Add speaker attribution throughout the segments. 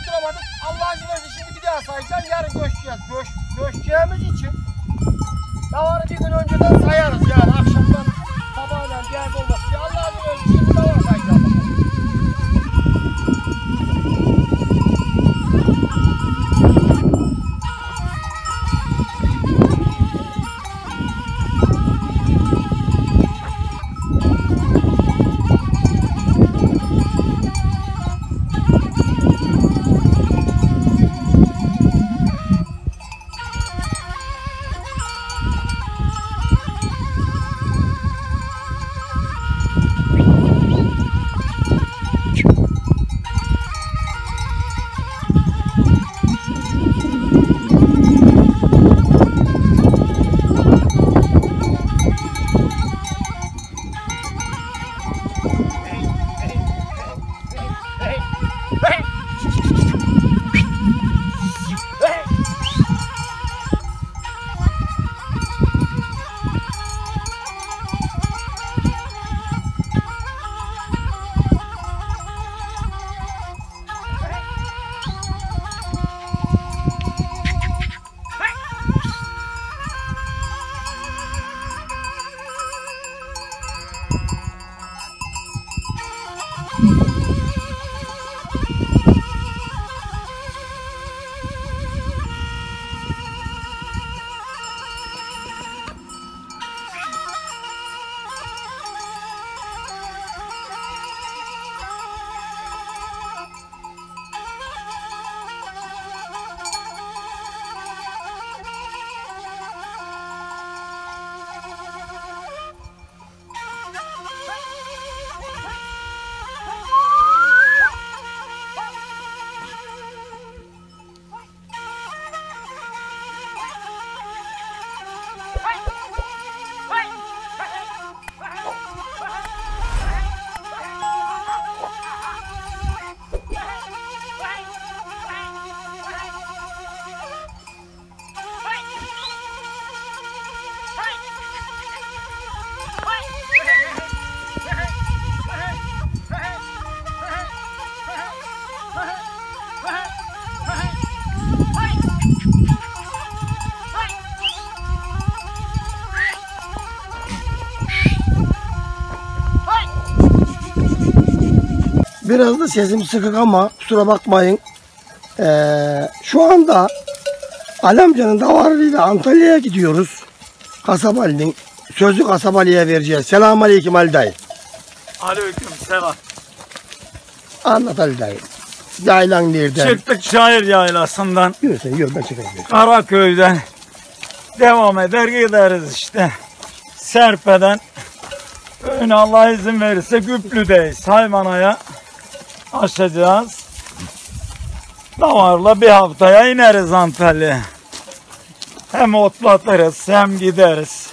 Speaker 1: tutturamadık. Allah izin verirse şimdi bir daha sayacağız. Yarın göçeceğiz. Göçeceğimiz için davarı bir gün önceden sayarız yani. Akşamdan sabahdan bir yerde olmaz. Allah izin verirse şimdi davar sayacağız. Biraz da sesim sıkık ama kusura bakmayın. Şu anda Ali amcanın davarıyla Antalya'ya gidiyoruz. Kasabali'nin sözü Kasabali'ye vereceğiz. Selamünaleyküm Ali dayı.
Speaker 2: Aleyküm selam.
Speaker 1: Anlat Ali dayı. Yaylan nereden?
Speaker 2: Çıktık şair yaylasından.
Speaker 1: Yürü sen yürü ben çekeyim.
Speaker 2: Karaköy'den devam eder gideriz işte. Serpe'den öyle Allah izin verirse Güplü'deyiz. Hayvanaya aşacağız. Davarla bir haftaya ineriz Antalya'ya. Hem otlatırız hem gideriz.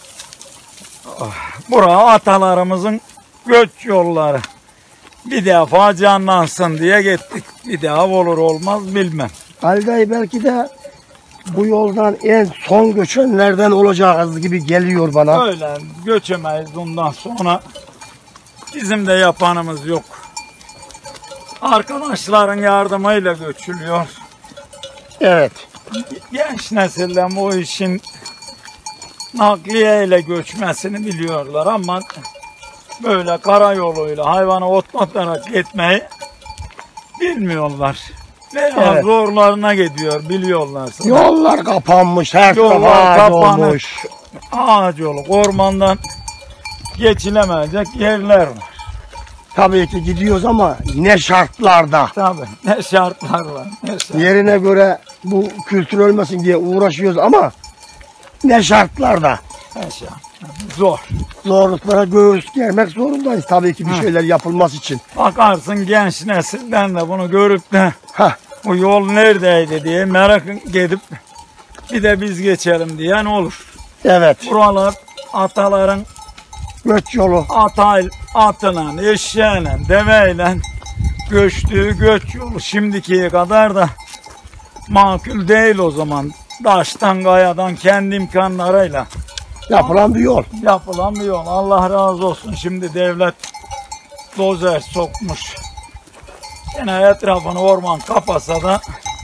Speaker 2: Bura atalarımızın göç yolları. Bir defa canlansın diye gittik. Bir daha olur olmaz bilmem.
Speaker 1: Ali dayı belki de bu yoldan en son göçenlerden olacağız gibi geliyor bana.
Speaker 2: Öyle göçemeyiz bundan sonra. Bizim de yapanımız yok. Arkadaşların yardımıyla göçülüyor.
Speaker 1: Evet.
Speaker 2: Genç nesilden bu işin nakliyeyle göçmesini biliyorlar ama böyle karayoluyla hayvanı otlatarak gitmeyi bilmiyorlar. Veya
Speaker 1: Evet.
Speaker 2: zorlarına gidiyor biliyorlar.
Speaker 1: Yollar kapanmış, her
Speaker 2: Yollar
Speaker 1: taraf
Speaker 2: kapanık.
Speaker 1: olmuş.
Speaker 2: Ağaç yolu, ormandan geçilemeyecek yerler var.
Speaker 1: Tabii ki gidiyoruz ama ne şartlarda.
Speaker 2: Tabii ne şartlar var. Ne şartlar.
Speaker 1: Yerine göre bu kültür ölmesin diye uğraşıyoruz ama ne şartlarda.
Speaker 2: Ne şartlar. Zor.
Speaker 1: Zorluklara göğüs germek zorundayız tabii ki bir şeyler yapılması için.
Speaker 2: Bakarsın genç nesilden de bunu görüp de
Speaker 1: Hah,
Speaker 2: bu yol neredeydi diye merak edip bir de biz geçelim diyen olur.
Speaker 1: evet.
Speaker 2: Buralar ataların
Speaker 1: Göç yolu.
Speaker 2: atıyla, eşeğiyle, deveyle göçtüğü göç yolu. Şimdikiye kadar da makul değil o zaman. Taştan, kayadan kendi imkanlarıyla
Speaker 1: Yapılan bir yol.
Speaker 2: yapılan bir yol. Allah razı olsun. Şimdi devlet dozer sokmuş. Yine etrafını orman kapasa da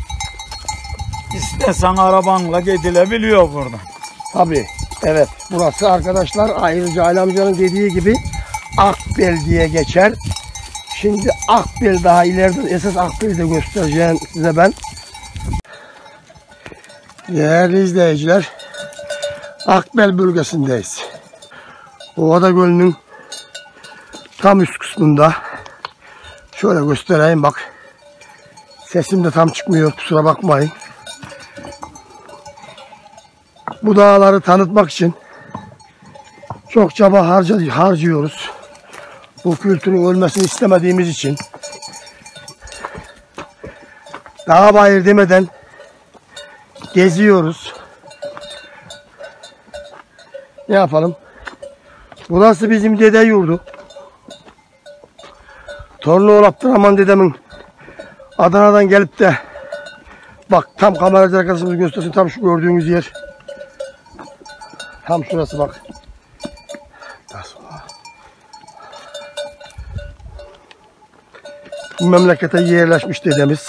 Speaker 2: istesen arabanla gidilebiliyor burada.
Speaker 1: Tabii. Evet. Burası arkadaşlar ayrıca Ali amcanın dediği gibi Akbel diye geçer. Şimdi Akbel daha ileride esas Akbel'i de göstereceğim size ben. Değerli izleyiciler, Akbel bölgesindeyiz. Ovada Gölü'nün tam üst kısmında. Şöyle göstereyim bak. Sesim de tam çıkmıyor, kusura bakmayın. Bu dağları tanıtmak için çok çaba harcıyoruz. Bu kültürün ölmesini istemediğimiz için. Dağ bayır demeden geziyoruz. Ne yapalım? Burası bizim dede yurdu. Torunu Abdurrahman dedemin Adana'dan gelip de bak tam kameracı arkadaşımız göstersin, tam şu gördüğünüz yer. Tam şurası bak. Bu memlekete yerleşmiş dedemiz.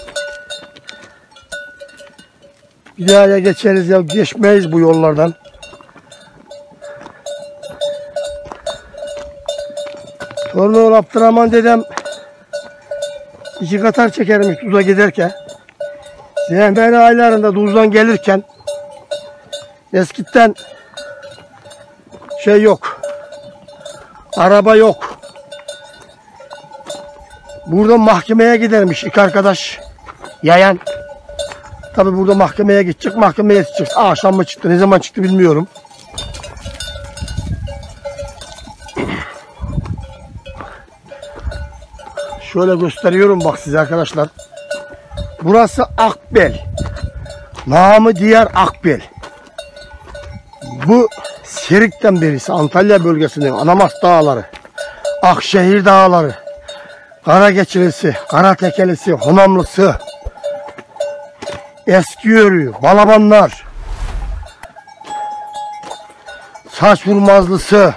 Speaker 1: Bir daha ya geçeriz ya geçmeyiz bu yollardan. Torunu Abdurrahman dedem 2 katar çekermiş Tuz'a giderken. Zehmeri aylarında Tuz'dan gelirken eskiden şey yok. Araba yok. Buradan mahkemeye gidermiş 2 arkadaş yayan. Tabi burada mahkemeye gidecek. Mahkemeye çıkacak. Akşam mı çıktı? Ne zaman çıktı bilmiyorum. Şöyle gösteriyorum bak size arkadaşlar. Burası Akbel. Namı diğer Akbel. Bu Serik'ten birisi. Antalya bölgesinin Anamas Dağları, Akşehir Dağları, Karageçilisi, Karatekelisi, Honamlısı, Eskiyörü, Balabanlar, Saçvurmazlısı,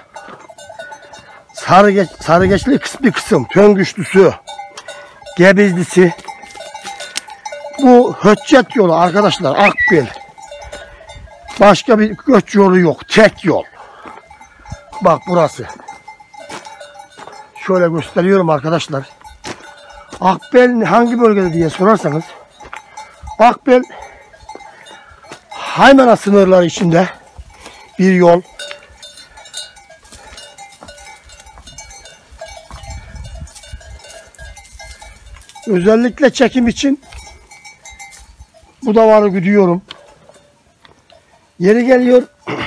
Speaker 1: Sarıgeçli bir kısım, Töngüşlüsü, Gebizlisi. Bu Höccet yolu arkadaşlar, Akbel. Başka bir göç yolu yok, tek yol. Bak burası. Şöyle gösteriyorum arkadaşlar. Akbel hangi bölgede diye sorarsanız, Akbel Haymana sınırları içinde bir yol. Özellikle çekim için bu davarı güdüyorum. Yeri geliyor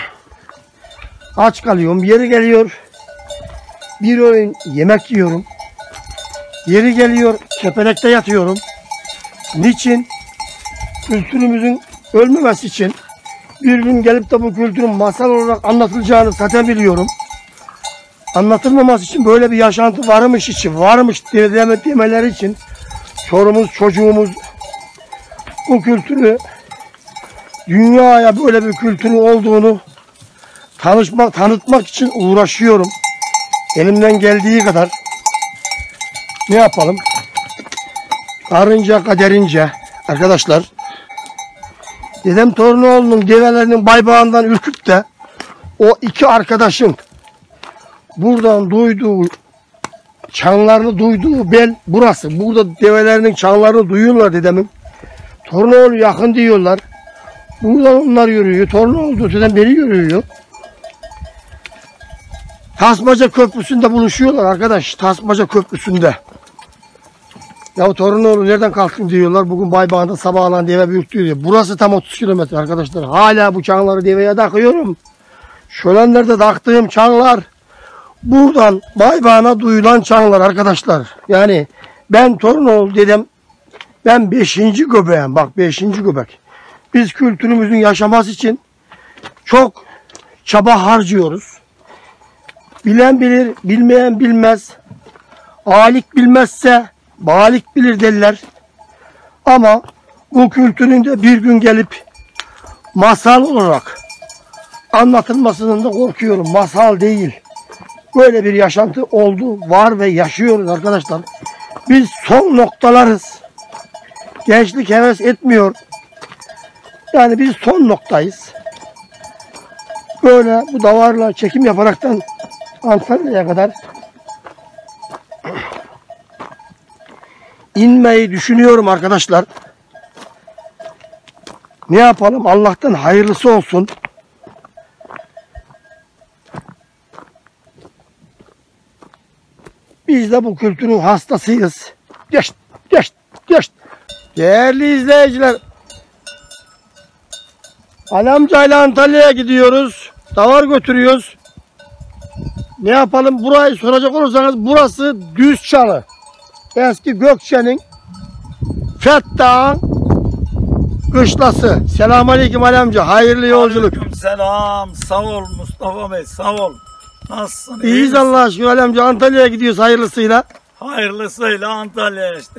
Speaker 1: aç kalıyorum. Yeri geliyor bir öğün yemek yiyorum. Yeri geliyor kepelekte yatıyorum. Niçin? Kültürümüzün ölmemesi için. Bir gün gelip de bu kültürün masal olarak anlatılacağını zaten biliyorum. Anlatılmaması için böyle bir yaşantı varmış demeleri için çorumuz, çocuğumuz bu kültürü, dünyaya böyle bir kültürün olduğunu tanıtmak için uğraşıyorum. Elimden geldiği kadar. Ne yapalım? Karınca kaderince arkadaşlar. Dedem Torunoğlu'nun develerinin baybağından ürküp de o 2 arkadaşın buradan duyduğu, çanlarını duyduğu bel burası. Burada develerinin çanlarını duyuyorlar dedemin. Torunoğlu yakın diyorlar. Buradan onlar yürüyor. Torunoğlu dedem beri yürüyor. Tasmaca Köprüsü'nde buluşuyorlar arkadaş. Tasmaca Köprüsü'nde. Ya Torunoğlu nereden kalktın diyorlar. Bugün Baybağ'da sabahlan deve büyüktü diyor. Burası tam 30 kilometre arkadaşlar. Hala bu çanları deveye takıyorum. Şölenlerde taktığım çanlar buradan Baybağ'a duyulan çanlar arkadaşlar. Yani ben Torunoğlu dedem, ben 5. göbeğim. Bak 5. göbek. Biz kültürümüzün yaşaması için çok çaba harcıyoruz. Bilen bilir, bilmeyen bilmez. Alik bilmezse balik bilir derler. Ama bu kültürün de bir gün gelip masal olarak anlatılmasından da korkuyorum. Masal değil. Böyle bir yaşantı oldu, var ve yaşıyoruz arkadaşlar. Biz son noktalarız. Gençlik heves etmiyor. Yani biz son noktayız. Böyle bu davarla çekim yaparaktan Antalya'ya kadar inmeyi düşünüyorum arkadaşlar. Ne yapalım? Allah'tan hayırlısı olsun. Biz de bu kültürün hastasıyız. Geç. Değerli izleyiciler, Ali amcayla Antalya'ya gidiyoruz. Davar götürüyoruz. Ne yapalım? Burayı soracak olursanız burası Düzçalı. Eski Gökçe'nin Fettah'ın kışlası. Selamünaleyküm Ali amca. Hayırlı yolculuk.
Speaker 2: Selam. Sağ ol Mustafa Bey. Sağ ol. Nasılsın?
Speaker 1: İyiyiz Allah'a aşkına Ali amca. Antalya'ya gidiyoruz hayırlısıyla.
Speaker 2: Hayırlısıyla Antalya'ya işte.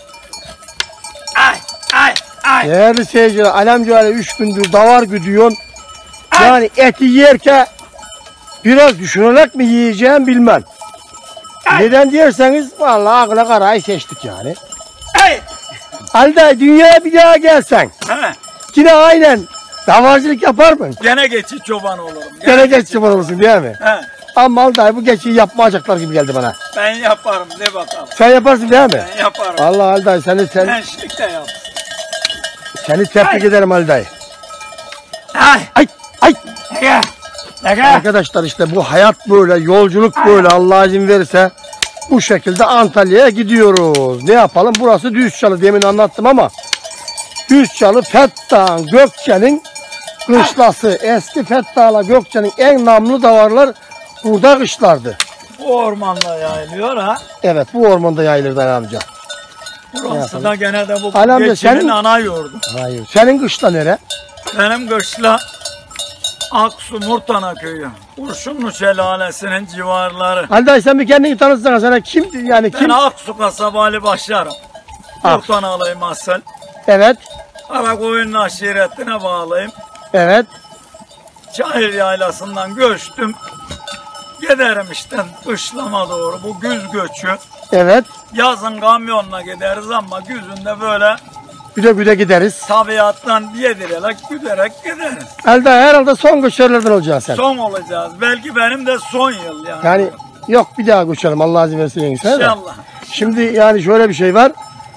Speaker 2: Ay.
Speaker 1: Değerli seyirciler, Ali amcayla 3 gündür davar güdüyorsun. Yani eti yerken biraz düşünerek mi yiyeceğim bilmem. Neden derseniz vallahi akla karayı seçtik yani. Ali dayı dünyaya bir daha gelsen
Speaker 2: He.
Speaker 1: yine aynen davarcılık yapar mı?
Speaker 2: Gene geçici çoban olurum.
Speaker 1: Gene geçici olursun değil mi?
Speaker 2: He.
Speaker 1: Ama Ali dayı bu geçiyi yapmayacaklar gibi geldi bana.
Speaker 2: Ben yaparım de bakalım.
Speaker 1: Sen yaparsın değil mi?
Speaker 2: Ben yaparım.
Speaker 1: Allah Ali dayı
Speaker 2: Gençlik de yap.
Speaker 1: seni tebrik ederim Ali dayı.
Speaker 2: Ay.
Speaker 1: Ay.
Speaker 2: Gel. Gel.
Speaker 1: Arkadaşlar işte bu hayat böyle, yolculuk böyle, Allah izin verirse bu şekilde Antalya'ya gidiyoruz. Ne yapalım? Burası Düzçalı, demin anlattım ama Düzçalı Fettah'ın, Gökçe'nin kışlası. Eski Fettah'la Gökçe'nin en namlı davarlar burada kışlardı.
Speaker 2: Bu ormanda yayılıyor ha.
Speaker 1: Evet, bu ormanda yayılırdı Ali amca.
Speaker 2: Burası da gene de bu
Speaker 1: Ali amca,
Speaker 2: geçinin
Speaker 1: senin-
Speaker 2: ana yurdu.
Speaker 1: Hayır. Senin kışla nere?
Speaker 2: Benim kışla Aksu Murtana köyü. Kurşunlu Şelalesi'nin civarları.
Speaker 1: Ali dayı sen bir kendini tanıtsana, sana kim yani
Speaker 2: Ben
Speaker 1: kim?
Speaker 2: Aksu kasaba Ali Başarım.
Speaker 1: Aksu.
Speaker 2: Murtanalıyım asıl.
Speaker 1: Evet.
Speaker 2: Karakoyun'un aşiretine bağlıyım.
Speaker 1: Evet.
Speaker 2: Çayır yaylasından göçtüm. Giderim işte kışlama doğru. Bu güz göçü.
Speaker 1: Evet.
Speaker 2: Yazın kamyonla gideriz ama güzünde böyle
Speaker 1: Güde gideriz.
Speaker 2: tabiattan yedirerek, güderek gideriz.
Speaker 1: Ali dayı herhalde son göçerlerden olacaksın sen.
Speaker 2: Son olacağız. Belki benim de son yıl yani.
Speaker 1: Yani yok bir daha göçelim Allah izin verirse yengisi.
Speaker 2: İnşallah.
Speaker 1: Şimdi yani şöyle bir şey var.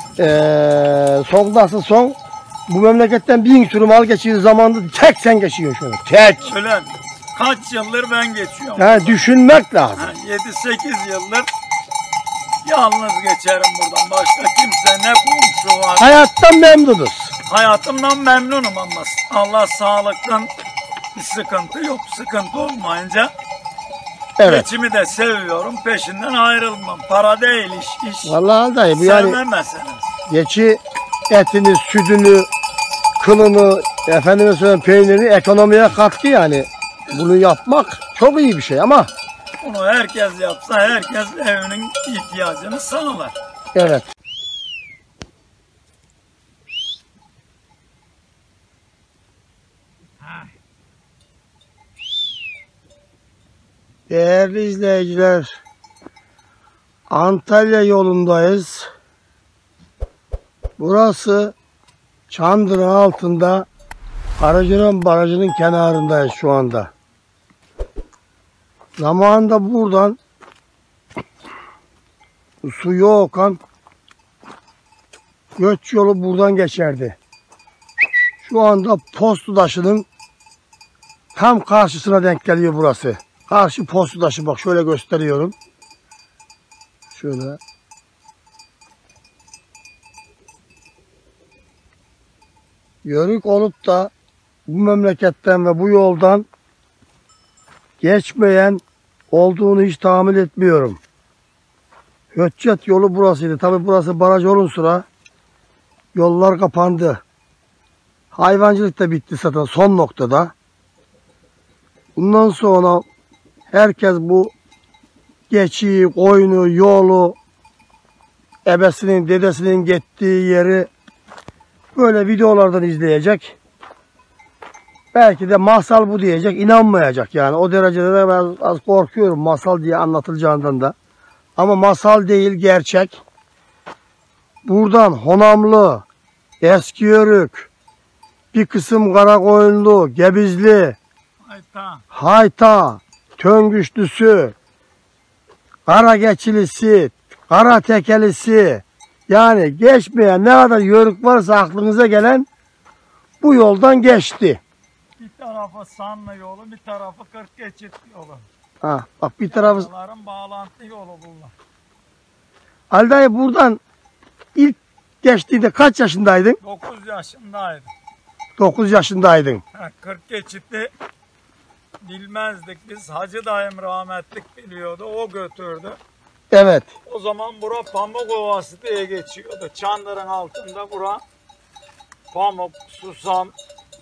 Speaker 1: Sondası son. Bu memleketten 1000 sürü mal geçiyor zamanda tek sen geçiyorsun şöyle. Tek.
Speaker 2: Öyle mi? Kaç yıldır ben geçiyorum.
Speaker 1: Yani düşünmek lazım.
Speaker 2: 7-8 yıldır yalnız geçerim buradan. Başka kimse ne komşu var.
Speaker 1: Hayattan memnunuz.
Speaker 2: Hayatımdan memnunum ama Allah sağlıktan bir sıkıntı yok. Sıkıntı olmayınca
Speaker 1: Evet.
Speaker 2: geçimi de seviyorum. Peşinden ayrılmam. Para değil iş.
Speaker 1: Vallahi dayı bu
Speaker 2: Sevme
Speaker 1: yani
Speaker 2: meselesi.
Speaker 1: geçi etini, sütünü, kılını, efendime söyleyeyim peynirini ekonomiye katkı yani. Bunu yapmak çok iyi bir şey ama
Speaker 2: Bunu herkes yapsa herkes evinin ihtiyacını sağlar.
Speaker 1: evet. Değerli izleyiciler, Antalya yolundayız. Burası Çandır'ın altında Karacaören Barajı'nın kenarındayız şu anda. Zamanında buradan suyu okan göç yolu buradan geçerdi. Şu anda Postudaşı'nın tam karşısına denk geliyor burası. Karşı Postudaşı, bak şöyle gösteriyorum. Şöyle. Yörük olup da bu memleketten ve bu yoldan geçmeyen olduğunu hiç tahmin etmiyorum. Höccet yolu burasıydı. Tabi burası baraj olun sıra yollar kapandı. Hayvancılık da bitti zaten son noktada. Bundan sonra herkes bu geçiyi, koyunu, yolu, ebesinin, dedesinin gittiği yeri böyle videolardan izleyecek. Belki de masal bu diyecek, inanmayacak yani. O derecede de ben az korkuyorum masal diye anlatılacağından da. Ama masal değil, gerçek. buradan Honamlı, Eskiyörük, bir kısım Karakoyunlu, Gebizli, Hayta, Töngüşlüsü, Karageçilisi, Karatekelisi, yani geçmeyen ne kadar yörük varsa aklınıza gelen bu yoldan geçti.
Speaker 2: Bir tarafı Sanlı yolu, bir tarafı Kırkgeçit yolu.
Speaker 1: Ha, bak bir tarafı...
Speaker 2: Yolların bağlantı yolu bunlar.
Speaker 1: Ali dayı buradan ilk geçtiğinde kaç yaşındaydın?
Speaker 2: 9 yaşındaydım.
Speaker 1: 9 yaşındaydın.
Speaker 2: Kırkgeçit'i bilmezdik biz. Hacı dayım rahmetlik biliyordu. O götürdü.
Speaker 1: Evet.
Speaker 2: O zaman bura Pamuk Ovası diye geçiyordu. Çandırın altında bura pamuk, susam,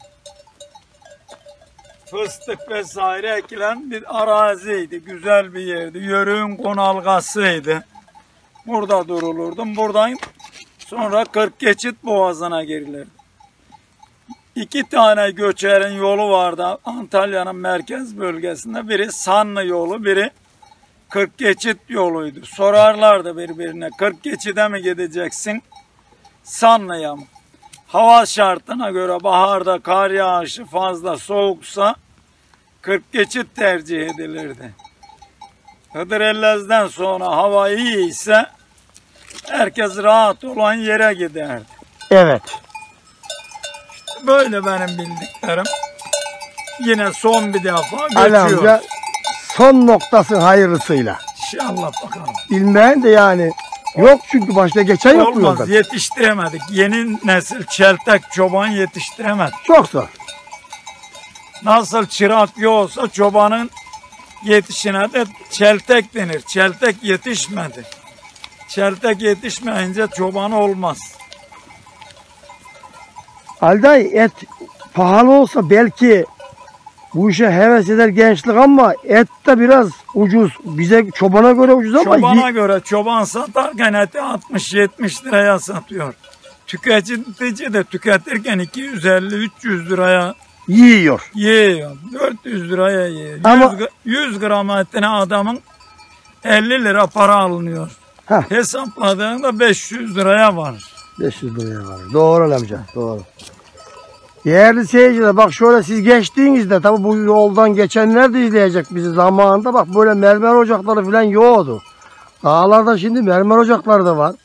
Speaker 2: fıstık vesaire ekilen bir araziydi. Güzel bir yerdi. Yörüğün konalgasıydı. Burada durulurdum. Buradan sonra Kırkgeçit Boğazı'na girilirdi. 2 tane göçerin yolu vardı Antalya'nın merkez bölgesinde. Biri Sanlı yolu, biri Kırkgeçit yoluydu. Sorarlardı birbirine, Kırkgeçit'e mi gideceksin, Sanlı'ya mı? Hava şartına göre baharda kar yağışı fazla, soğuksa Kırkgeçit tercih edilirdi. Hıdrellez'den sonra hava iyi ise herkes rahat olan yere giderdi.
Speaker 1: Evet.
Speaker 2: Böyle benim bildiklerim. Yine son bir defa
Speaker 1: Ali amca
Speaker 2: geçiyoruz.
Speaker 1: son noktası hayırlısıyla.
Speaker 2: İnşallah bakalım.
Speaker 1: Bilmeyen de yani yok çünkü başta geçen yok bu
Speaker 2: Olmaz,
Speaker 1: yoldan.
Speaker 2: yetiştiremedik. Yeni nesil çeltek çoban yetiştiremedik.
Speaker 1: Çok zor.
Speaker 2: Nasıl çırak yoksa çobanın yetişine de çeltek denir. Çeltek yetişmedi. Çeltek yetişmeyince çoban olmaz.
Speaker 1: Ali dayı et pahalı olsa belki bu işe heves eder gençlik ama et de biraz ucuz. Bize çobana göre ucuz ama
Speaker 2: Çobana göre çoban satarken eti 60-70 liraya satıyor. Tüketici de tüketirken 250-300 liraya
Speaker 1: yiyor.
Speaker 2: yiyor. 400 liraya yiyor.
Speaker 1: Ama-
Speaker 2: 100 gram etine adamın 50 lira para alınıyor.
Speaker 1: Heh.
Speaker 2: Hesapladığında 500 liraya var.
Speaker 1: 500 liraya var. Doğru Ali amca. Doğru. Değerli seyirciler bak şöyle siz geçtiğinizde tabi bu yoldan geçenler de izleyecek bizi zamanında bak böyle mermer ocakları falan yoktu. Dağlarda şimdi mermer ocakları da var.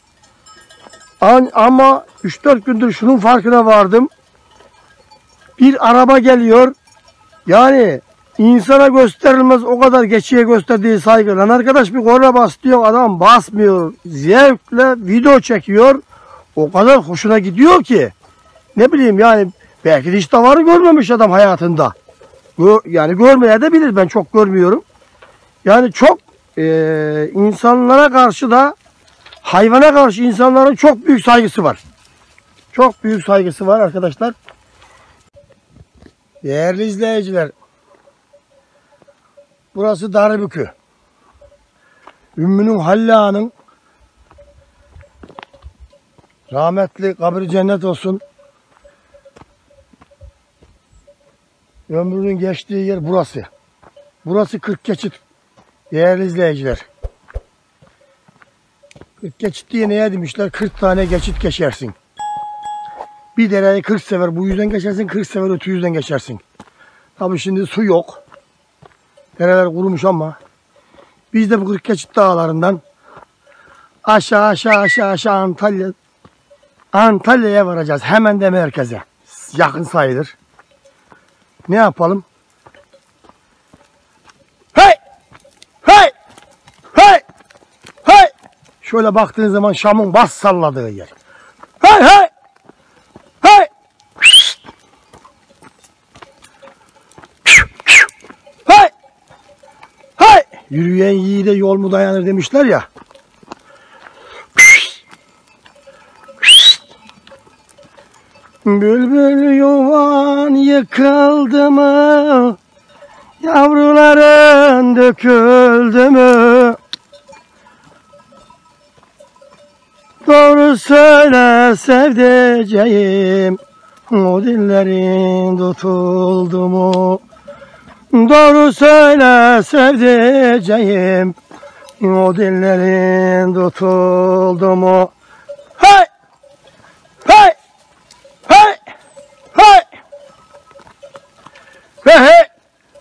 Speaker 1: Ama 3-4 gündür şunun farkına vardım. Bir araba geliyor. Yani insana gösterilmez o kadar geçiye gösterdiği saygı. Lan arkadaş bir korna bas diyor adam basmıyor. Zevkle video çekiyor. O kadar hoşuna gidiyor ki. Ne bileyim yani belki de hiç davarı görmemiş adam hayatında. Yani görmeye de bilir, ben çok görmüyorum. Yani çok insanlara karşı da hayvana karşı insanların çok büyük saygısı var. Çok büyük saygısı var arkadaşlar. Değerli izleyiciler. Burası Darıbükü. Ümmü'nün Halla'nın rahmetli kabri cennet olsun. Ömrünün geçtiği yer burası. Burası Kırkgeçit. Değerli izleyiciler. Kırkgeçit diye neye demişler? 40 tane geçit geçersin. Bir dereyi 40 sefer bu yüzden geçersin, 40 sefer öte yüzden geçersin. Tabii şimdi su yok. Dereler kurumuş ama biz de bu Kırkgeçit dağlarından aşağı Antalya'ya varacağız. Hemen de merkeze. Yakın sayılır. Ne yapalım? Hey! Hey! Hey! Hey! Şöyle baktığın zaman Şam'ın bas salladığı yer. Hey! Hey! Hey! Hey! Hey! Yürüyen yiğide yol mu dayanır demişler ya. Bülbül yuvan yıkıldı mı? Yavruların döküldü mü? Doğru söyle sevdiceğim, o dillerin tutuldu mu? Doğru söyle sevdiceğim, o dillerin tutuldu mu? Hey!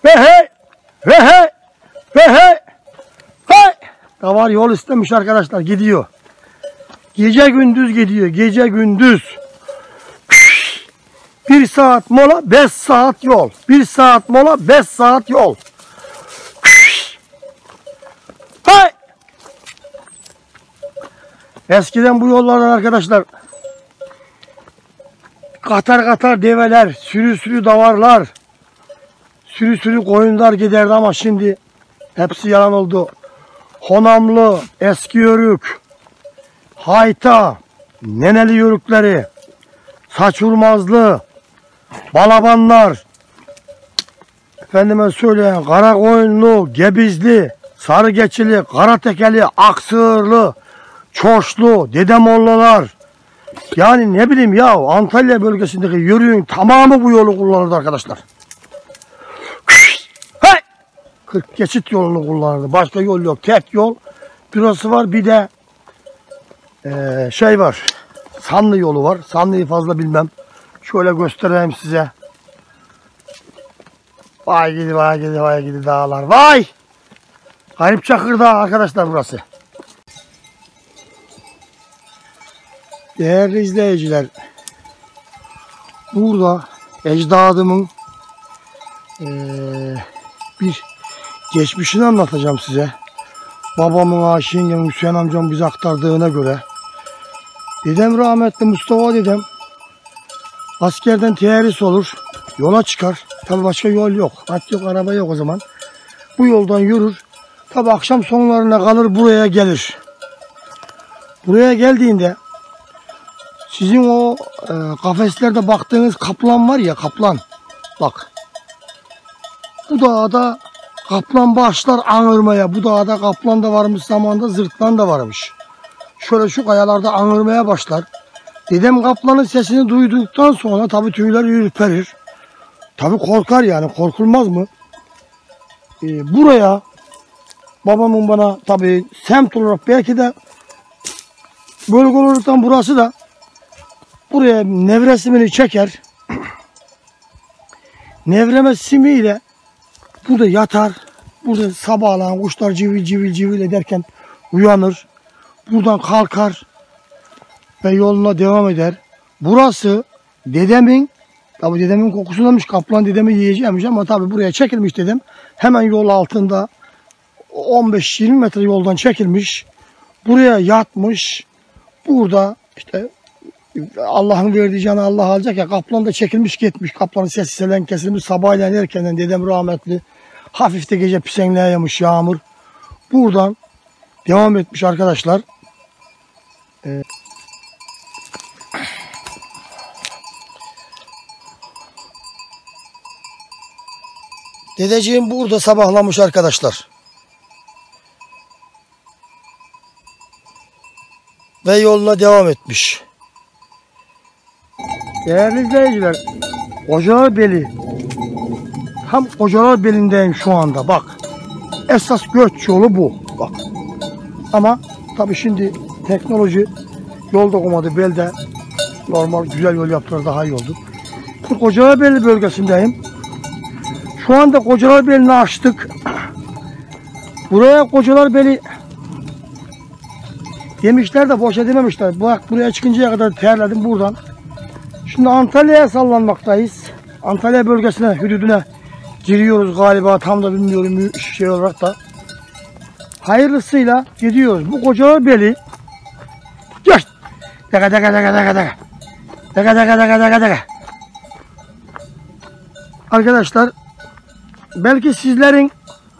Speaker 1: Ve hey! Ve hey! Ve hey! Hey! Davar yol istemiş arkadaşlar, gidiyor. Gece gündüz gidiyor, gece gündüz. 1 saat mola, 5 saat yol. 1 saat mola, 5 saat yol. Hey! Eskiden bu yollardan arkadaşlar katar katar develer, sürü sürü davarlar, sürü sürü koyunlar giderdi ama şimdi hepsi yalan oldu. Honamlı, eski yörük, hayta, neneli yörükleri, saçurmazlı, balabanlar, efendime söyleyen kara koyunlu, gebizli, sarı geçili, kara tekeli, aksığırlı, çoşlu, dedemollular. Yani ne bileyim ya, Antalya bölgesindeki yörüğün tamamı bu yolu kullanırdı arkadaşlar. Hey! 40 geçit yolunu kullanırdı. Başka yol yok. Tek yol. Burası var. Bir de şey var. Sanlı yolu var. Sanlı'yı fazla bilmem. Şöyle göstereyim size. Vay gidi vay gidi vay gidi dağlar. Vay! Garip Çakır Dağı arkadaşlar burası. Değerli izleyiciler, burada ecdadımın bir geçmişini anlatacağım size. Babamın, Ayşenge'nin, Hüseyin amcam bize aktardığına göre. Dedem rahmetli Mustafa dedem askerden terhis olur, yola çıkar. Tabi başka yol yok, at yok, araba yok o zaman. Bu yoldan yürür. Tabi akşam sonlarına kalır, buraya gelir. Buraya geldiğinde sizin o kafeslerde baktığınız kaplan var ya, kaplan. Bak. Bu dağda kaplan başlar anırmaya. Bu dağda kaplan da varmış zamanda, zırtlan da varmış. Şöyle şu kayalarda anırmaya başlar. Dedem kaplanın sesini duyduktan sonra tabii tüyler ürperir. Tabii korkar yani, korkulmaz mı? Buraya babamın bana tabii semt olarak belki de bölge olaraktan burası da buraya nevre simini çeker. Nevreme simiyle burada yatar. Burada sabahleyin kuşlar civil civil civil ederken uyanır. Buradan kalkar ve yoluna devam eder. Burası dedemin, tabi dedemin kokusundanmış, kaplan dedemi yiyeceğimiş ama tabi buraya çekilmiş dedem. Hemen yol altında 15-20 metre yoldan çekilmiş. Buraya yatmış. Burada işte Allah'ın verdiği canı Allah alacak ya, kaplan da çekilmiş gitmiş. Kaplanın sesi selen kesilmiş. Sabahleyin erkenden dedem rahmetli hafif de gece pisenleyemiş yağmur. Buradan devam etmiş arkadaşlar. Dedeciğim burada sabahlamış arkadaşlar. Ve yoluna devam etmiş. Değerli izleyiciler, Kocalıbeli, tam Kocalıbeli'ndeyim şu anda bak. Esas göç yolu bu bak. Ama tabii şimdi teknoloji yolda olmadı, belde normal güzel yol yaptılar, daha iyi oldu. Kocalıbeli bölgesindeyim. Şu anda Kocalıbeli'ni açtık. Buraya Kocalıbeli demişler de boşa dememişler. Bak buraya çıkıncaya kadar terledim buradan. Şimdi Antalya'ya sallanmaktayız. Antalya bölgesine, hududuna giriyoruz galiba, tam da bilmiyorum şey olarak da. Hayırlısıyla gidiyoruz. Bu Kocalıbeli gel. Daka daka daka daka daka. Daka daka daka daka daka. Arkadaşlar, belki sizlerin,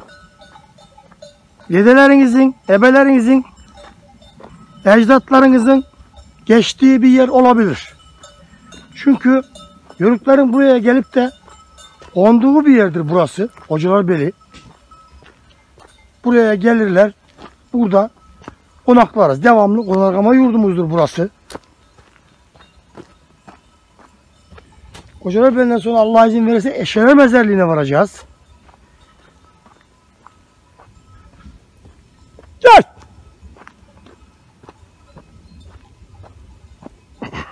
Speaker 1: dedelerinizin, ebelerinizin, ecdatlarınızın geçtiği bir yer olabilir. Çünkü yörüklerin buraya gelip de konduğu bir yerdir burası. Kocalıbeli. Buraya gelirler. Burada konaklarız. Devamlı konaklama yurdumuzdur burası. Kocalıbeli'den sonra Allah izin verirse Eşeler Mezarlığı'na varacağız. Gel!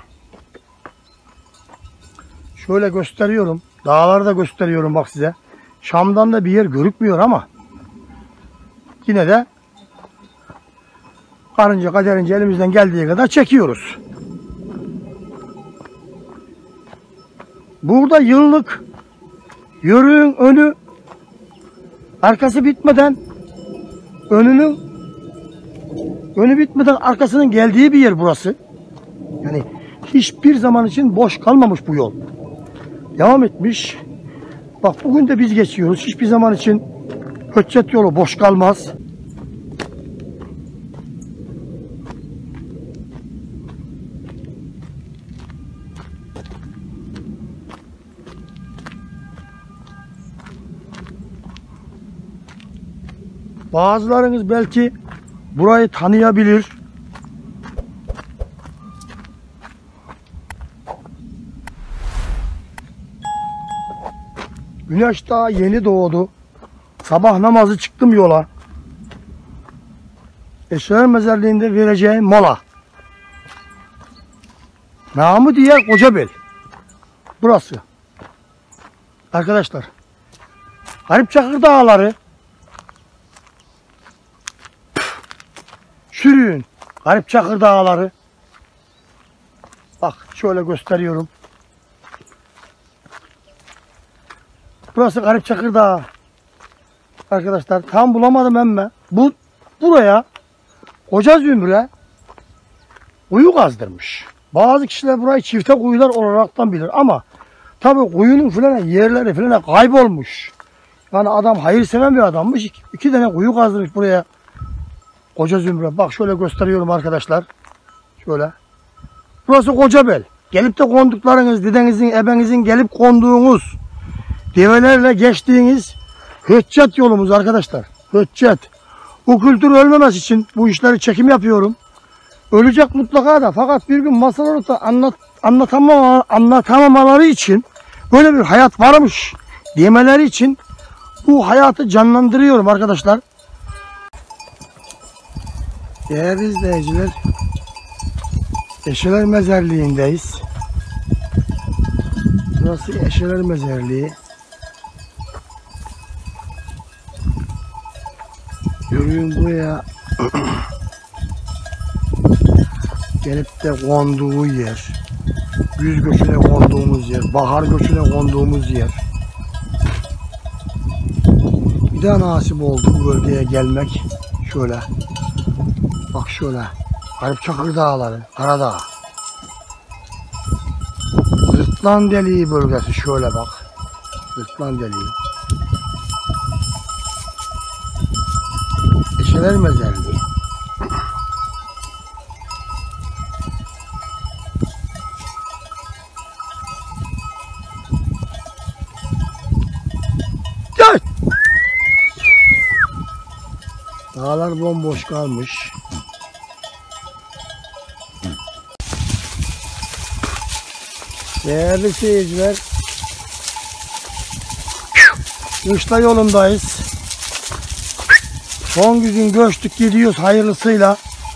Speaker 1: Şöyle gösteriyorum. Dağları da gösteriyorum bak size. Şam'dan da bir yer görükmüyor ama yine de karınca kaderince elimizden geldiği kadar çekiyoruz. Burada yıllık yörüğün önü arkası bitmeden önü bitmeden arkasının geldiği bir yer burası. Yani hiçbir zaman için boş kalmamış bu yol. Devam etmiş. Bak bugün de biz geçiyoruz. Hiçbir zaman için Höccet yolu boş kalmaz. Bazılarınız belki burayı tanıyabilir. Güneş daha yeni doğdu. Sabah namazı çıktım yola. Eşeler mezarlığında vereceğim mola. Namı diğer Kocabel. Burası. Arkadaşlar. Garipçakır Dağları. Sürüyün. Garipçakır Dağları. Bak şöyle gösteriyorum. Burası Garipçakır Dağı. Arkadaşlar tam bulamadım emme. Buraya Koca Zümre kuyu kazdırmış. Bazı kişiler burayı çifte kuyular olaraktan bilir ama tabi kuyunun filan yerleri filan kaybolmuş. Yani adam hayırseven bir adammış. İki tane kuyu kazdırmış buraya Koca Zümre. Bak şöyle gösteriyorum arkadaşlar. Şöyle. Burası Kocabel. Gelip de konduklarınız, dedenizin, ebenizin gelip konduğunuz develerle geçtiğiniz Höccet yolumuz arkadaşlar. Höccet. Bu kültür ölmemesi için bu işleri çekim yapıyorum. Ölecek mutlaka da fakat bir gün masalarda anlatamamaları için böyle bir hayat varmış demeleri için bu hayatı canlandırıyorum arkadaşlar. Değerli izleyiciler, Eşeler Mezarlığı'ndayız. Burası Eşeler Mezarlığı. Yürüyün buraya gelip de konduğu yer, yüz göçüne konduğumuz yer, bahar göçüne konduğumuz yer. Bir daha nasip oldu bu bölgeye gelmek. Şöyle, bak şöyle, Garipçakır Dağları, Karadağ. Zırtlan Deliği bölgesi şöyle bak, Zırtlan Deliği. Eşeler Mezarlığı. Gel. Dağlar bomboş kalmış. Değerli seyirciler, kışla yolundayız. Son gün göçtük gidiyoruz hayırlısıyla.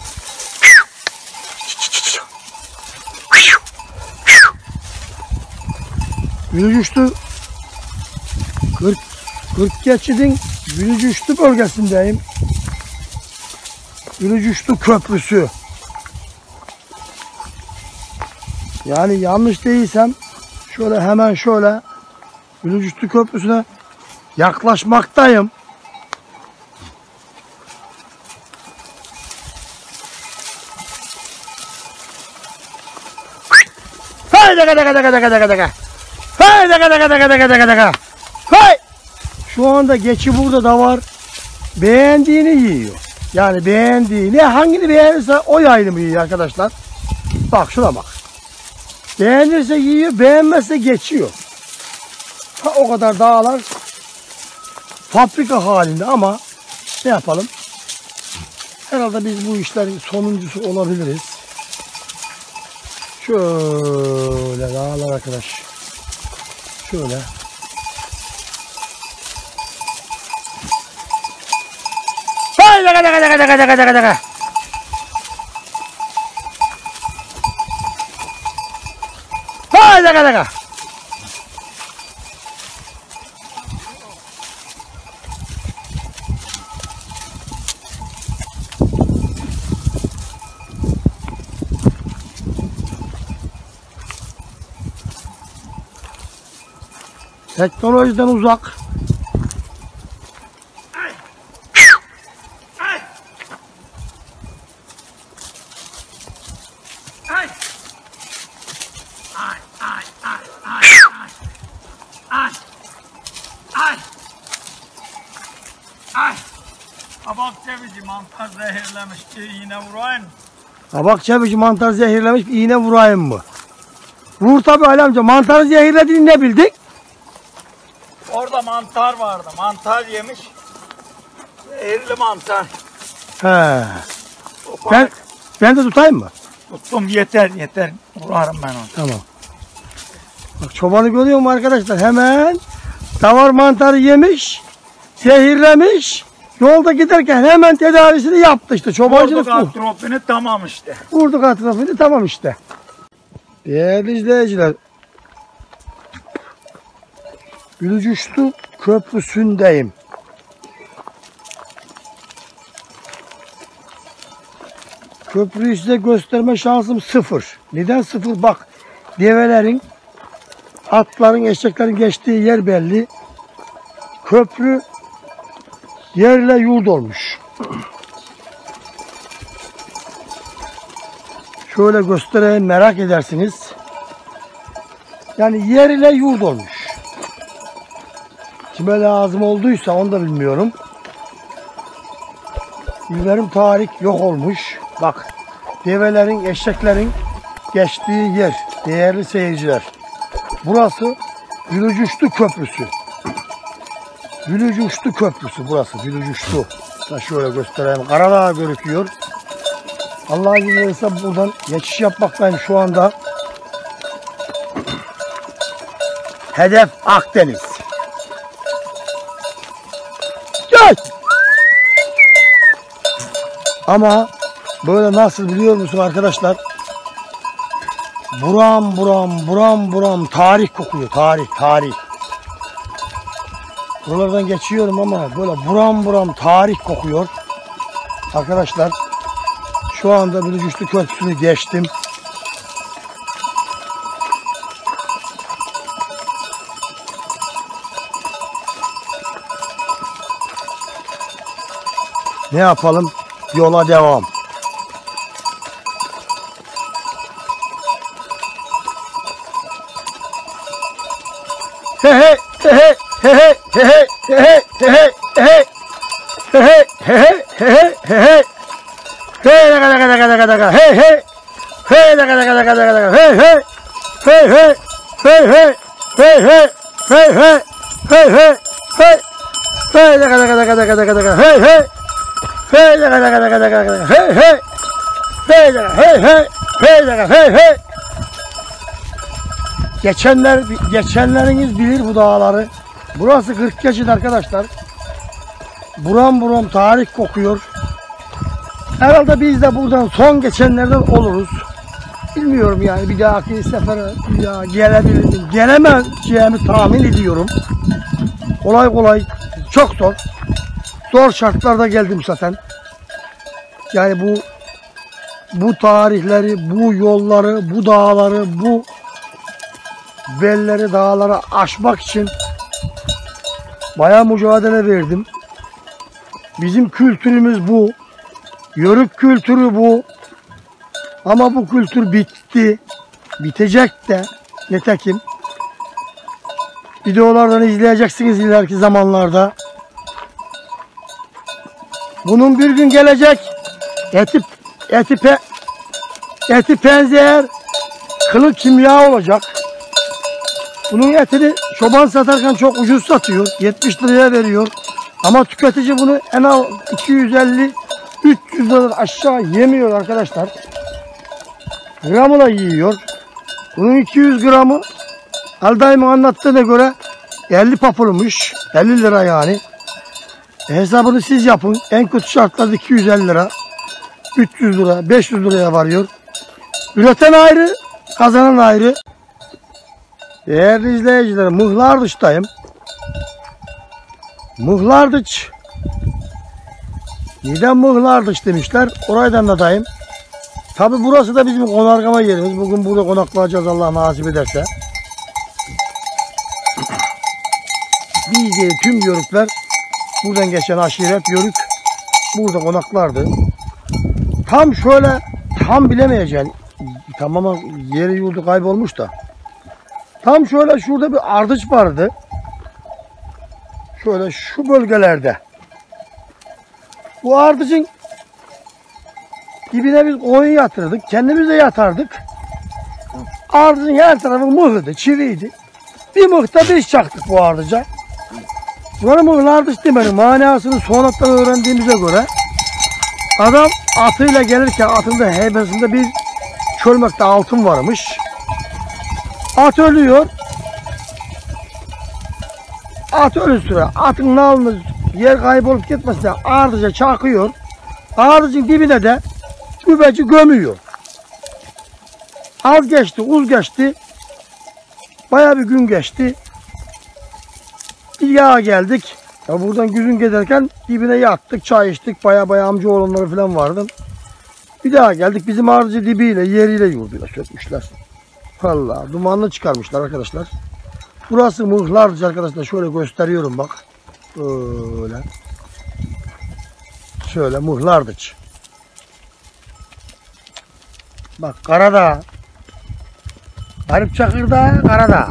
Speaker 1: Gülücüşlü 40 geçidin Gülücüşlü bölgesindeyim. Gülücüşlü Köprüsü. Yani yanlış değilsem şöyle hemen şöyle Gülücüşlü Köprüsü'ne yaklaşmaktayım. Hay! Şu anda geçi burada da var. Beğendiğini yiyor. Yani beğendiğini, hangini beğenirse o yaylımı yiyor arkadaşlar. Bak şuna bak. Beğenirse yiyor, beğenmezse geçiyor. O kadar dağlar fabrika halinde ama ne yapalım? Herhalde biz bu işlerin sonuncusu olabiliriz. Şöyle dağlar arkadaş. Şöyle. Hay daga daga daga daga daga daga daga. Hay daga daga. Teknolojiden uzak.
Speaker 2: Kabak cevizi mantar zehirlemiş ki iğne vurayım.
Speaker 1: Kabak cevizi mantar zehirlemiş, iğne vurayım mı? Vur tabi Ali amca. Mantarı zehirlediğini ne bildik?
Speaker 2: Orada mantar vardı. Mantar yemiş. Zehirli mantar.
Speaker 1: He. Ben de tutayım mı?
Speaker 2: Tuttum yeter. Vurarım ben onu.
Speaker 1: Tamam. Bak çobanı görüyor musun arkadaşlar? Hemen davar mantarı yemiş, zehirlemiş. Yolda giderken hemen tedavisini yaptı işte. Çobancılık
Speaker 2: Vurduk
Speaker 1: bu.
Speaker 2: atropini tamam işte.
Speaker 1: Vurduk atrafını tamam işte. Değerli izleyiciler. Gülücüşlü Köprüsü'ndeyim. Köprüyü size gösterme şansım sıfır. Neden sıfır? Bak develerin, atların, eşeklerin geçtiği yer belli. Köprü yerle yurt olmuş. Şöyle göstereyim, merak edersiniz. Yani yer ile yurt olmuş. Kime lazım olduysa onu da bilmiyorum. Bilmiyorum, tarih yok olmuş. Bak develerin, eşeklerin geçtiği yer değerli seyirciler. Burası Gülücüşlü Köprüsü. Gülücüşlü Köprüsü burası. Gülücüşlü. Da şöyle göstereyim. Karadağ gözüküyor. Allah izin verirse buradan geçiş yapmaktayım şu anda. Hedef Akdeniz. Gel. Ama böyle nasıl biliyor musun arkadaşlar? Buram tarih kokuyor. Tarih. Buralardan geçiyorum ama böyle buram tarih kokuyor. Arkadaşlar şu anda Gülücüşlü Köprüsü'nü geçtim. Ne yapalım? Yola devam. Hey. Geçenleriniz bilir bu dağları. Burası 40 geçit arkadaşlar. Buram tarih kokuyor. Herhalde biz de buradan son geçenlerden oluruz. Bilmiyorum yani bir dahaki sefere ya gelebilir miyim? Gelemeyeceğimi tahmin ediyorum. Kolay çok zor. Zor şartlarda geldim zaten. Yani bu tarihleri, bu yolları, bu dağları, bu belleri, dağları aşmak için bayağı mücadele verdim. Bizim kültürümüz bu. Yörük kültürü bu. Ama bu kültür bitti. Bitecek de nitekim. Videolardan izleyeceksiniz ileriki zamanlarda. Bunun bir gün gelecek. Eti penzer, kılı kimya olacak. Bunun etini çoban satarken çok ucuz satıyor. 70 liraya veriyor. Ama tüketici bunu en az 250-300 liradan aşağı yemiyor arkadaşlar. Gramına yiyor. Bunun 200 gramı Aldayım'ın anlattığına göre 50 papırmış. 50 lira yani. Hesabını siz yapın. En kötü şartlarda 250 lira. 300 lira, 500 liraya varıyor. Üreten ayrı, kazanan ayrı. Değerli izleyiciler, Mıhlardıç'tayım. Mıhlardıç. Neden Mıhlardıç demişler? Orayı da anlatayım. Tabi burası da bizim konaklama yerimiz. Bugün burada konaklayacağız Allah nasip ederse. Biz tüm yörükler buradan geçen aşiret yörük burada konaklardı. Tam şöyle tam bilemeyeceğim. Tamamen yeri yurdu kaybolmuş da. Tam şöyle şurada bir ardıç vardı. Şöyle şu bölgelerde. Bu ardıcın dibine biz koyun yatırdık. Kendimiz de yatardık. Ardıcın her tarafı mıhıydı, çiviydi. Bir mıhta biz çaktık bu ardıca. Buranın mıhlı ardıç demenin manasını sonradan öğrendiğimize göre adam atıyla gelirken atında heybesinde bir çölmekte altın varmış. At ölüyor. At ölü süre. Atın nalını yer kaybolup gitmesine ardıca çakıyor. Ardıcın dibine de gübeci gömüyor. Az geçti, uz geçti. Bayağı bir gün geçti. Bir yağa geldik. Ya buradan güzün giderken dibine yattık, çay içtik. Bayağı amca oğlanları falan vardı. Bir daha geldik. Bizim ardıcı dibiyle, yeriyle yurduyla sökmüşler. Vallahi dumanını çıkarmışlar arkadaşlar. Burası mıhlardıcı arkadaşlar. Şöyle gösteriyorum bak. Böyle. Şöyle mıhlardıcı. Bak Karadağ. Garip Çakır'da Karadağ.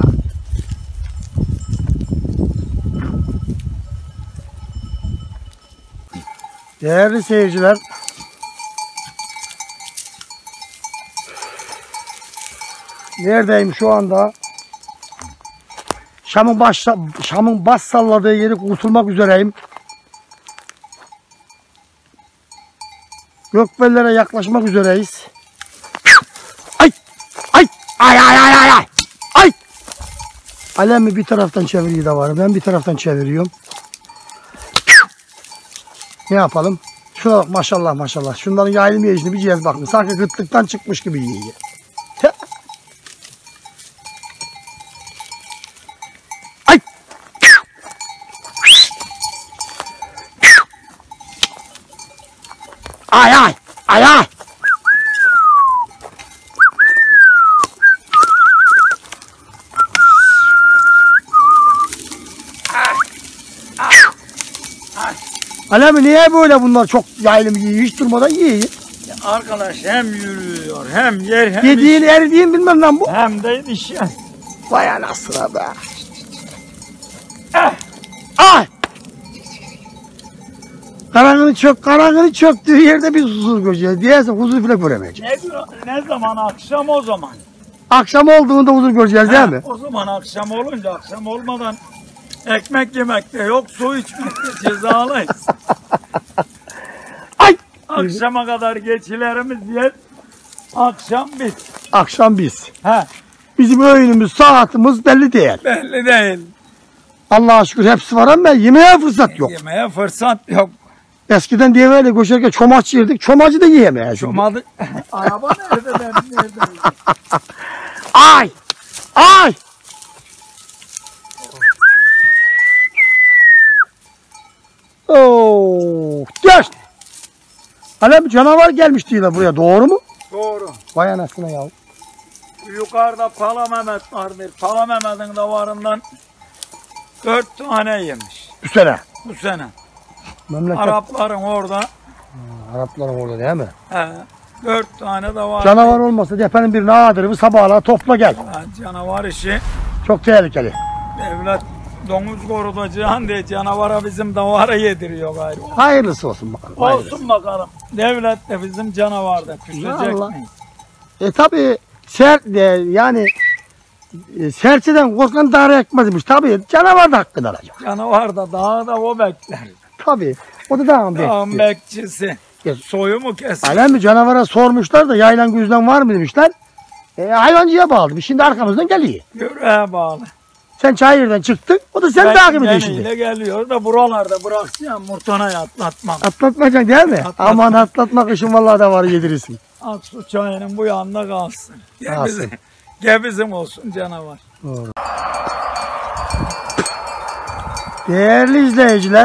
Speaker 1: Değerli seyirciler, neredeyim şu anda? Şam'ın bas salladığı yeri kurtulmak üzereyim. Gökbellere yaklaşmak üzereyiz. Ay! Ay! Ay ay ay ay ay! Ay! Alemi bir taraftan çeviriyor da var. Ben bir taraftan çeviriyorum. Ne yapalım? Şuna bak maşallah maşallah. Şunların yaylım yiyişini bir cihaz bakın. Sanki gıtlıktan çıkmış gibi yiyor. Ay! Ay ay! Ay ay! Alemi niye böyle bunlar çok yaylım yiyor? Hiç durmadan yiyor.
Speaker 2: Arkadaş hem yürüyor hem yer hem
Speaker 1: Yediğin eridiğin bilmem lan bu.
Speaker 2: hem de iş.
Speaker 1: Vay anasına be. Ay! Karanlığını çöktüğü yerde biz huzur göreceğiz. Diyerse huzur bile göremeyeceğiz.
Speaker 2: Ne zaman akşam o zaman.
Speaker 1: Akşam olduğunda huzur göreceğiz değil mi?
Speaker 2: O zaman akşam olunca akşam olmadan ekmek yemek de yok, su içmek de cezalıyız.
Speaker 1: Ay!
Speaker 2: Akşama kadar geçilerimiz yer, akşam biz.
Speaker 1: Akşam biz.
Speaker 2: He,
Speaker 1: Bizim öğünümüz, saatimiz belli değil.
Speaker 2: belli değil.
Speaker 1: Allah'a şükür hepsi var ama yemeğe fırsat yok.
Speaker 2: Yemeye fırsat yok.
Speaker 1: Eskiden deveyle koşarken çomaç yerdik. Çomacı da yiyemeyiz.
Speaker 2: Çomadı. Araba nerede benim nerede?
Speaker 1: Ay! Ay! Oo, geç. Hala bir canavar gelmiş diyorlar buraya. Doğru mu?
Speaker 2: Doğru.
Speaker 1: Vay anasına ya.
Speaker 2: Yukarıda Pala Mehmet vardır. Pala Mehmet'in davarından 4 tane yemiş
Speaker 1: Bu sene.
Speaker 2: bu sene.
Speaker 1: Memleket.
Speaker 2: Arapların orada
Speaker 1: Arapların orada değil mi?
Speaker 2: 4 tane de var.
Speaker 1: Canavar olmasa depenin bir nadir bir sabahla topla gel.
Speaker 2: Canavar işi
Speaker 1: Çok tehlikeli.
Speaker 2: devlet domuz korutacağın diye canavara bizim davara yediriyor gayrı.
Speaker 1: Hayırlısı olsun bakalım. Hayırlısı.
Speaker 2: Olsun bakalım. Devlet de bizim canavarda küsecek
Speaker 1: Allah.
Speaker 2: mi?
Speaker 1: Tabi yani serçeden korkan dağ ekmezmiş. Tabi canavar da hakkını alacak.
Speaker 2: Canavar da daha da o bekler.
Speaker 1: Tabi o da dağın
Speaker 2: Dağın
Speaker 1: bekliyor.
Speaker 2: bekçisi.
Speaker 1: Yes.
Speaker 2: Soyu mu kesin?
Speaker 1: Alem mi canavara sormuşlar da yaylan güzden var mı demişler. Hayvancıya bağlı. Şimdi arkamızdan geliyor.
Speaker 2: Yüreğe bağlı.
Speaker 1: Sen çayırdan çıktın. O da seni takip ediyor şimdi.
Speaker 2: Geniyle geliyor da buralarda bırakacağım Murtana'yı atlatmam.
Speaker 1: Atlatmayacaksın değil mi?
Speaker 2: Atlatmam.
Speaker 1: Aman atlatmak işin vallahi da var yedirirsin.
Speaker 2: Aksu çayının bu yanında kalsın.
Speaker 1: Kalsın.
Speaker 2: Gebizim olsun canavar.
Speaker 1: Doğru. Değerli izleyiciler.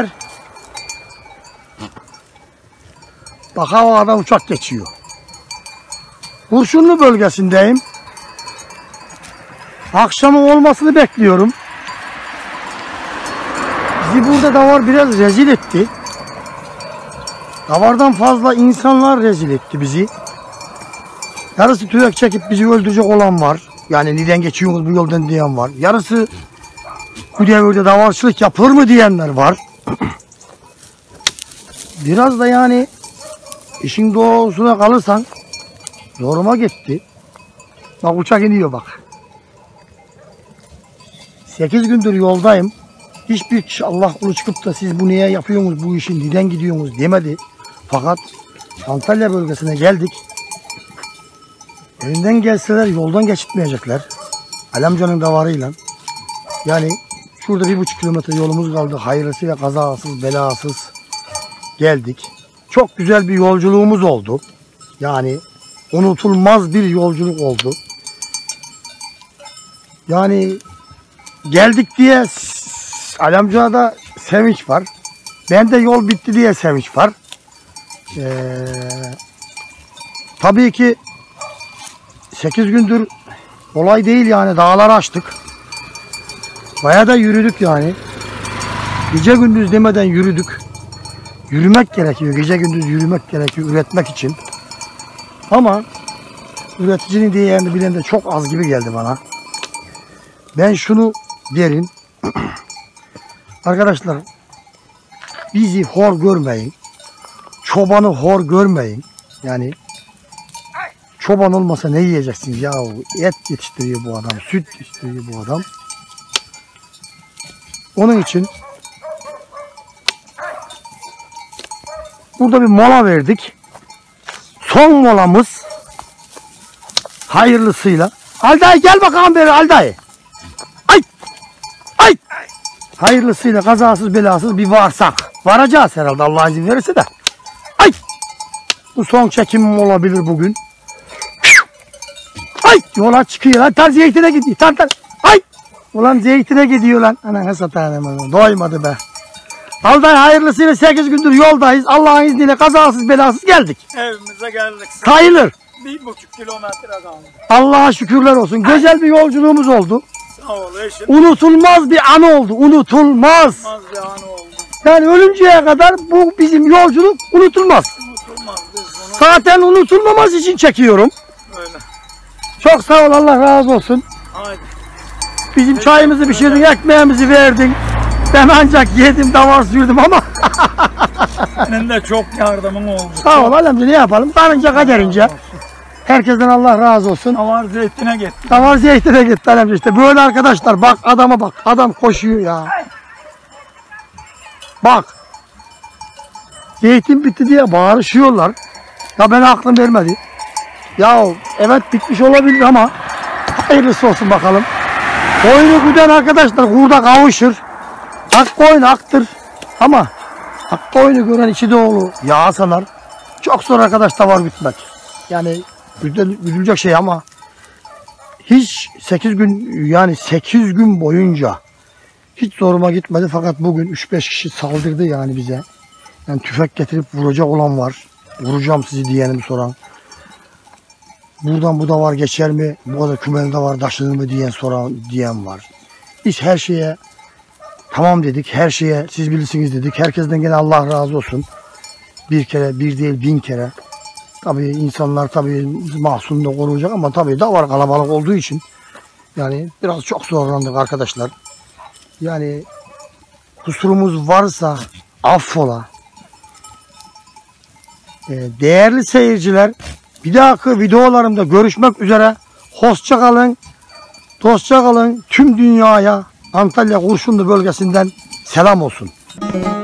Speaker 1: Bak havadan uçak geçiyor. Kurşunlu bölgesindeyim. Akşamın olmasını bekliyorum. Bizi burada davar biraz rezil etti. Davardan fazla insanlar rezil etti bizi. Yarısı tüfek çekip bizi öldürecek olan var. Yani neden geçiyorsunuz bu yoldan diyen var. Yarısı bu devirde davarçılık yapılır mı diyenler var. Biraz da yani işin doğrusuna kalırsan zoruma gitti. Bak uçak iniyor bak. 8 gündür yoldayım. Hiçbir kişi Allah kulu çıkıp da siz bu niye yapıyorsunuz bu işin neden gidiyorsunuz demedi. Fakat Antalya bölgesine geldik. Önünden gelseler yoldan geçitmeyecekler. Alamcanın davarıyla. Yani şurada 1,5 kilometre yolumuz kaldı. Hayırlısıyla kazasız belasız geldik. Çok güzel bir yolculuğumuz oldu. Yani unutulmaz bir yolculuk oldu. Yani geldik diye Alamca'da sevinç var. Bende yol bitti diye sevinç var. Tabii ki 8 gündür kolay değil yani dağları açtık. Bayağı da yürüdük yani. Gece gündüz demeden yürüdük. Yürümek gerekiyor. Gece gündüz yürümek gerekiyor üretmek için. Ama üreticinin değerini bilen de çok az gibi geldi bana. Ben şunu derim. Arkadaşlar bizi hor görmeyin. Çobanı hor görmeyin. Yani çoban olmasa ne yiyeceksiniz ya? Et yetiştiriyor bu adam. Süt yetiştiriyor bu adam. Onun için burada bir mola verdik. Son molamız hayırlısıyla. Alday gel bakalım beri Alday. Ay! Ay! Hayırlısıyla kazasız belasız bir varsak. Varacağız herhalde Allah izin verirse de. Ay! Bu son çekimim olabilir bugün. Ay! Yola çıkıyor lan. Tar zeytine gidiyor. Tar. Ay! Ulan zeytine gidiyor lan. Ananı satayım. Doymadı be. Alday hayırlısıyla 8 gündür yoldayız. Allah'ın izniyle kazasız belasız geldik.
Speaker 2: Evimize geldik.
Speaker 1: Sayılır.
Speaker 2: 1,5 kilometre kaldı.
Speaker 1: Allah'a şükürler olsun. Güzel bir yolculuğumuz oldu.
Speaker 2: Sağ ol eşim.
Speaker 1: Unutulmaz bir an oldu. Unutulmaz.
Speaker 2: Az bir an oldu.
Speaker 1: Yani ölünceye kadar bu bizim yolculuk unutulmaz.
Speaker 2: Unutulmaz biz bunu.
Speaker 1: Zaten unutulmaması için çekiyorum.
Speaker 2: Öyle.
Speaker 1: Çok sağ ol Allah razı olsun.
Speaker 2: Haydi.
Speaker 1: Bizim çayımızı pişirdin, ekmeğimizi verdin. Ben ancak yedim, davar sürdüm ama
Speaker 2: Senin de çok yardımın oldu.
Speaker 1: sağ ol alemci ne yapalım? Karınca kaderince. Herkesten Allah razı olsun.
Speaker 2: Davar zeytine gitti.
Speaker 1: Davar zeytine gitti alemci işte. Böyle arkadaşlar bak adama bak. Adam koşuyor ya. Bak. Zeytin bitti diye bağırışıyorlar. Ya ben aklım vermedi. Ya evet bitmiş olabilir ama hayırlısı olsun bakalım. Koyunu güden arkadaşlar kurda kavuşur. Ak koyun aktır. Ama ak koyunu gören içi dolu yağ sanar. Çok zor arkadaş davar bitmek. Yani güdülecek şey ama hiç 8 gün yani 8 gün boyunca hiç zoruma gitmedi fakat bugün 3-5 kişi saldırdı yani bize. Yani tüfek getirip vuracak olan var. Vuracağım sizi diyenim soran. Buradan bu da var geçer mi? Bu kadar kümeli de var taşınır mı diyen var. Biz her şeye tamam dedik. Her şeye siz bilirsiniz dedik. Herkesten gene Allah razı olsun. Bir kere, bir değil 1000 kere. Tabii insanlar tabii mahzununu koruyacak ama tabii da var kalabalık olduğu için. Yani biraz çok zorlandık arkadaşlar. Yani kusurumuz varsa affola. Değerli seyirciler, bir dahaki videolarımda görüşmek üzere. Hoşça kalın, dostça kalın. Tüm dünyaya Antalya Kurşunlu bölgesinden selam olsun.